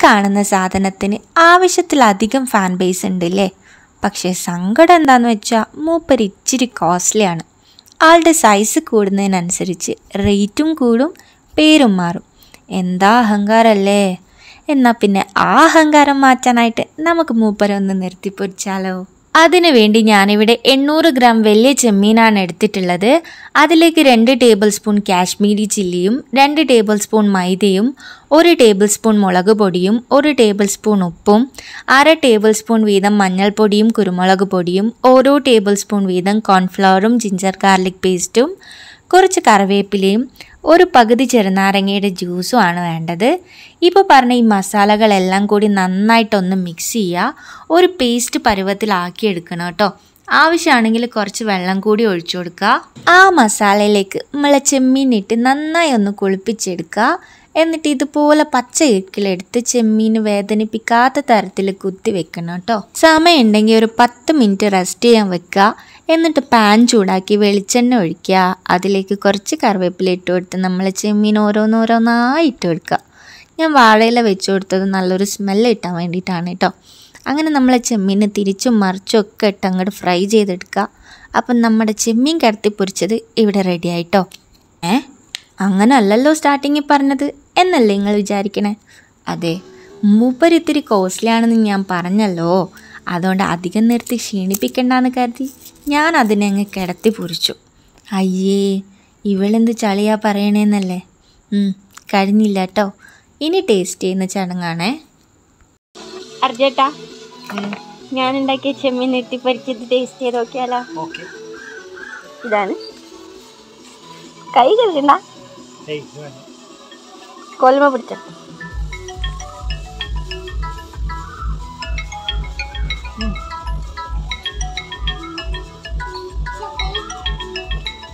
കാണുന്ന സാധനത്തിന് ആവശ്യത്തിലധികം ഫാൻ ബേസ് ഉണ്ടല്ലേ. പക്ഷേ സങ്കടം എന്താണെന്ന് വെച്ചാൽ മൂപ്പര് ഇച്ചിരി കോസ്റ്റ്ലിയാണ്. ആളുടെ സൈസ് കൂടുന്നതിനനുസരിച്ച് റേറ്റും കൂടും, പേരും മാറും. എന്താ അഹങ്കാരല്ലേ. എന്നാൽ പിന്നെ ആ അഹങ്കാരം മാറ്റാനായിട്ട് നമുക്ക് മൂപ്പരൊന്ന് നിർത്തിപ്പൊരിച്ചാലോ. അതിനു വേണ്ടി ഞാനിവിടെ 800 ഗ്രാം വലിയ ചെമ്മീനാണ് എടുത്തിട്ടുള്ളത്. അതിലേക്ക് 2 ടേബിൾ സ്പൂൺ കാശ്മീരി ചില്ലിയും 2 ടേബിൾ സ്പൂൺ മൈദയും 1 ടേബിൾ സ്പൂൺ മുളക് പൊടിയും 1 ടേബിൾ സ്പൂൺ ഉപ്പും 1/2 ടേബിൾ സ്പൂൺ വീതം മഞ്ഞൾപ്പൊടിയും കുരുമുളക് പൊടിയും ഓരോ ടേബിൾ സ്പൂൺ വീതം കോൺഫ്ലവറും ജിഞ്ചർ ഗാർലിക് പേസ്റ്റും കുറച്ച് കറിവേപ്പിലയും ഒരു പകുതി ചെറുനാരങ്ങയുടെ ജ്യൂസും ആണ് വേണ്ടത്. ഇപ്പോൾ പറഞ്ഞ ഈ മസാലകളെല്ലാം കൂടി നന്നായിട്ടൊന്ന് മിക്സ് ചെയ്യുക. ഒരു പേസ്റ്റ് പരുവത്തിലാക്കി എടുക്കണം കേട്ടോ. ആവശ്യമാണെങ്കിൽ കുറച്ച് വെള്ളം കൂടി ഒഴിച്ചു കൊടുക്കുക. ആ മസാലയിലേക്ക് നമ്മളെ ചെമ്മീനിട്ട് നന്നായി ഒന്ന് കുളിപ്പിച്ചെടുക്കുക. എന്നിട്ട് ഇതുപോലെ പച്ച ഇക്കിലെടുത്ത് ചെമ്മീന് വേദനിപ്പിക്കാത്ത തരത്തിൽ കുത്തി വെക്കണം കേട്ടോ. സമയം ഉണ്ടെങ്കിൽ ഒരു 10 മിനിറ്റ് റെസ്റ്റ് ചെയ്യാൻ വെക്കുക. എന്നിട്ട് പാൻ ചൂടാക്കി വെളിച്ചെണ്ണ ഒഴിക്കുക. അതിലേക്ക് കുറച്ച് കറിവേപ്പില ഇട്ട് കൊടുത്ത് നമ്മൾ ചെമ്മീൻ ഓരോന്നോരോന്നായി ഇട്ട് കൊടുക്കുക. ഞാൻ വാഴയില വെച്ച് കൊടുത്തത് നല്ലൊരു സ്മെല്ല് കിട്ടാൻ വേണ്ടിയിട്ടാണ് കേട്ടോ. അങ്ങനെ നമ്മളെ ചെമ്മീന് തിരിച്ചും മറിച്ചും ഒക്കെ ഇട്ട് അങ്ങോട്ട് ഫ്രൈ ചെയ്തെടുക്കുക. അപ്പം നമ്മുടെ ചെമ്മീൻ കടത്തി പൊരിച്ചത് ഇവിടെ റെഡി ആയിട്ടോ. അങ്ങനെ അല്ലല്ലോ സ്റ്റാർട്ടിങ്ങിൽ പറഞ്ഞത് എന്നല്ലേ നിങ്ങൾ വിചാരിക്കണേ? അതെ, മൂപ്പര് ഇത്തിരി കോസ്റ്റ്ലി ആണെന്ന് ഞാൻ പറഞ്ഞല്ലോ. അതുകൊണ്ട് അധികം നിർത്തി ക്ഷീണിപ്പിക്കണ്ടെന്ന് കരുതി ഞാൻ അതിനെ അങ്ങ് കിടത്തി പൊരിച്ചു. അയ്യേ, ഇവളെന്ത് ചളിയാ പറയണേന്നല്ലേ. കഴിഞ്ഞില്ല കേട്ടോ. ഇനി ടേസ്റ്റ് ചെയ്യുന്ന ചടങ്ങാണേ. അർജേട്ടാ, ഞാൻ ഉണ്ടാക്കിയ ചെമ്മീൻ നെട്ടിപ്പരിച്ചത് ടേസ്റ്റ് ചെയ്ത് നോക്കിയാലോ? ഇതാണ്. കൈ കഴുകണ്ട, കൊൽമ പിടിച്ച.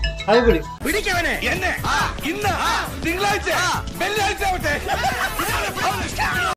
പിടിക്കവനെ എന്നെ ഇന്ന് തിങ്കളാഴ്ച വെള്ളിയാഴ്ച